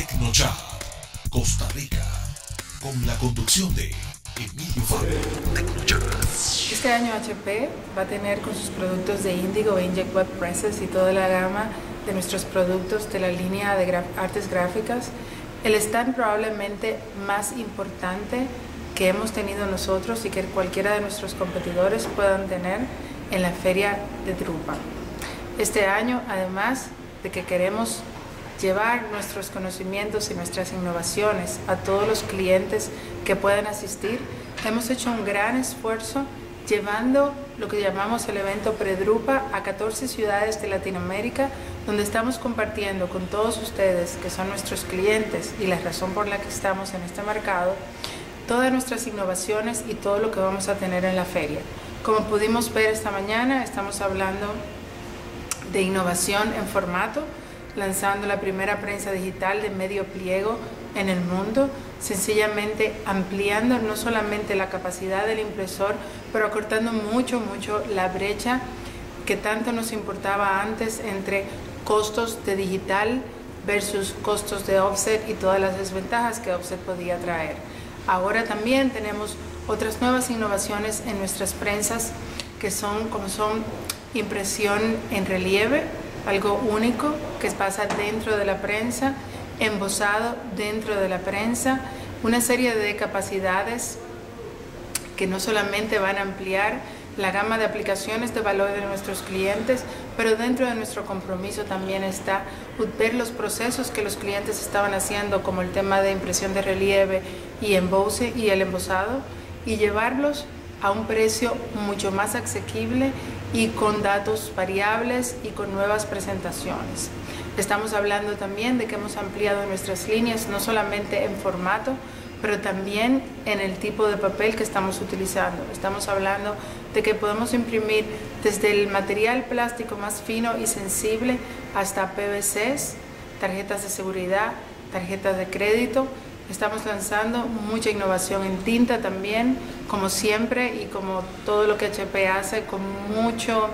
Tecnochat, Costa Rica, con la conducción de Emilio Fabi. Tecnochat. Este año HP va a tener con sus productos de Indigo, Inkjet Web Presses y toda la gama de nuestros productos de la línea de artes gráficas, el stand probablemente más importante que hemos tenido nosotros y que cualquiera de nuestros competidores puedan tener en la feria de Drupa. Este año, además de que queremos llevar nuestros conocimientos y nuestras innovaciones a todos los clientes que puedan asistir, hemos hecho un gran esfuerzo llevando lo que llamamos el evento Pre-Drupa a 14 ciudades de Latinoamérica, donde estamos compartiendo con todos ustedes, que son nuestros clientes y la razón por la que estamos en este mercado, todas nuestras innovaciones y todo lo que vamos a tener en la feria. Como pudimos ver esta mañana, estamos hablando de innovación en formato, lanzando la primera prensa digital de medio pliego en el mundo, sencillamente ampliando no solamente la capacidad del impresor, pero acortando mucho la brecha que tanto nos importaba antes entre costos de digital versus costos de offset y todas las desventajas que offset podía traer. Ahora también tenemos otras nuevas innovaciones en nuestras prensas que son impresión en relieve, algo único que pasa dentro de la prensa, embosado dentro de la prensa, una serie de capacidades que no solamente van a ampliar la gama de aplicaciones de valor de nuestros clientes, pero dentro de nuestro compromiso también está ver los procesos que los clientes estaban haciendo, como el tema de impresión de relieve y embose y el embosado, y llevarlos a un precio mucho más asequible y con datos variables y con nuevas presentaciones. Estamos hablando también de que hemos ampliado nuestras líneas no solamente en formato, pero también en el tipo de papel que estamos utilizando. Estamos hablando de que podemos imprimir desde el material plástico más fino y sensible hasta PVCs, tarjetas de seguridad, tarjetas de crédito. Estamos lanzando mucha innovación en tinta también, como siempre y como todo lo que HP hace, con mucha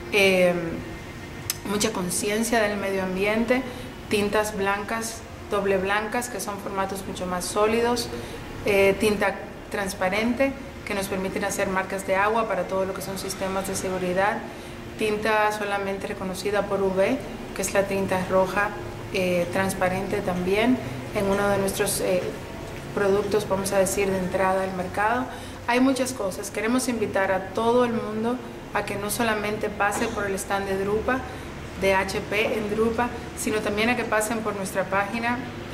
conciencia del medio ambiente, tintas blancas, doble blancas, que son formatos mucho más sólidos, tinta transparente, que nos permiten hacer marcas de agua para todo lo que son sistemas de seguridad, tinta solamente reconocida por UV, que es la tinta roja transparente también, en uno de nuestros productos, vamos a decir, de entrada al mercado. Hay muchas cosas. Queremos invitar a todo el mundo a que no solamente pase por el stand de Drupa, de HP en Drupa, sino también a que pasen por nuestra página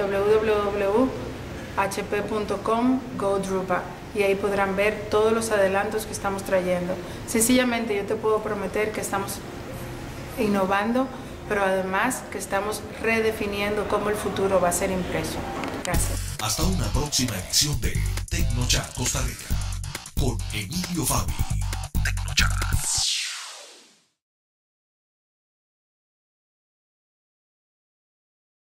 www.hp.com/go-drupa, y ahí podrán ver todos los adelantos que estamos trayendo. Sencillamente yo te puedo prometer que estamos innovando, pero además que estamos redefiniendo cómo el futuro va a ser impreso. Gracias. Hasta una próxima edición de Tecnochat Costa Rica con Emilio Fabi.